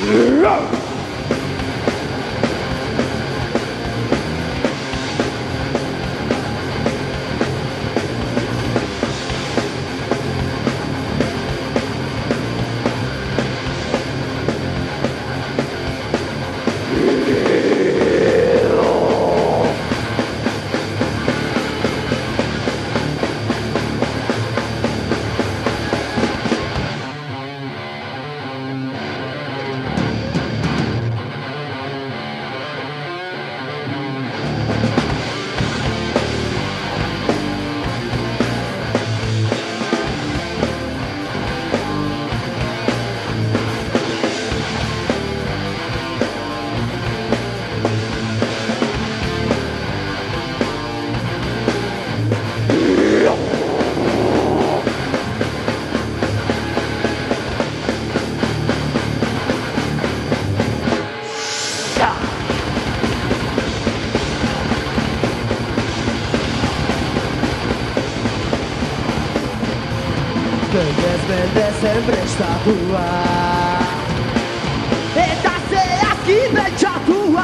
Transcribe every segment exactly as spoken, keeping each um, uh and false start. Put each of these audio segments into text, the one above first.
Gehiez beldezen prestatua eta zehazki pentsatua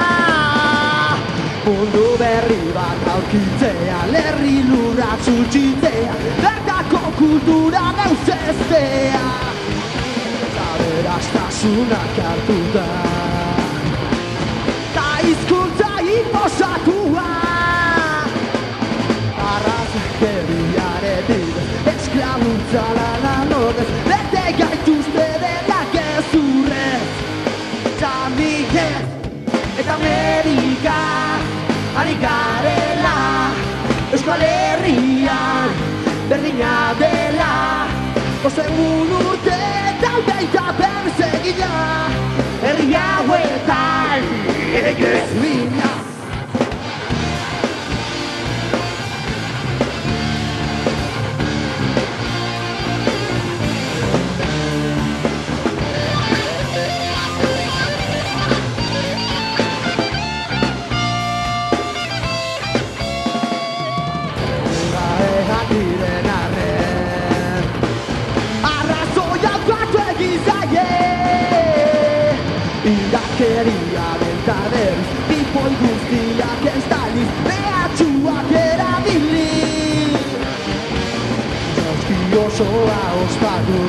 mundu berri bat aurkitzea, lerri lurra txutxitzea, bertako kultura neuzestea eta berastasunak hartuta eta hizkuntza inposatua arrazkeriaren bidez esklabuntza lan ordez bete gaituzte denak gezurrez txamigez eta Amerika ari garela Euskal Herrian berdina dela ozegun urte daude eta persegina herri hauetan ere gezbina Indarkeriaren taberriz, pipoi guztiak ez daliz, behatxuak erabili Jauski osoa ospatu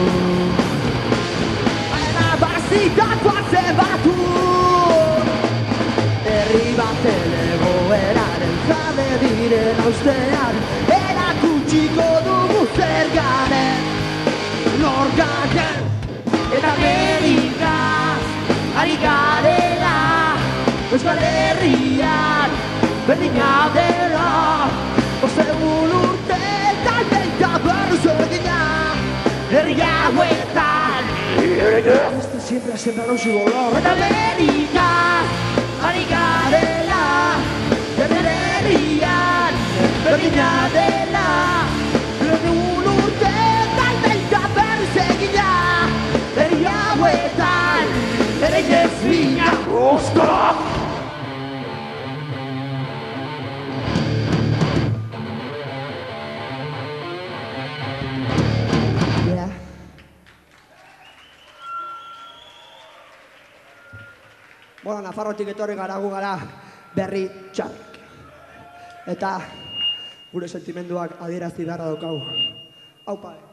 Baina bazitakoak zenbatu Herri baten egoeraren jabe diren austean erakutsiko dugu zer garen nor garen eta Amerikaz ari garela Euskal Herrian berdina dela ozegun urte talde eta berzegina herri hauetan Este siempre sembraron su dolor eta Amerikaz ari garela Euskal Herrian berdina dela ozegun urte talde eta berzegina herri hauetan ere gezbina Ostara! Yeah. Bueno, Nafarrotik etorri gara gu gara berri txarrak. Eta gure sentimenduak adierazti beharra daukagu. Aupa!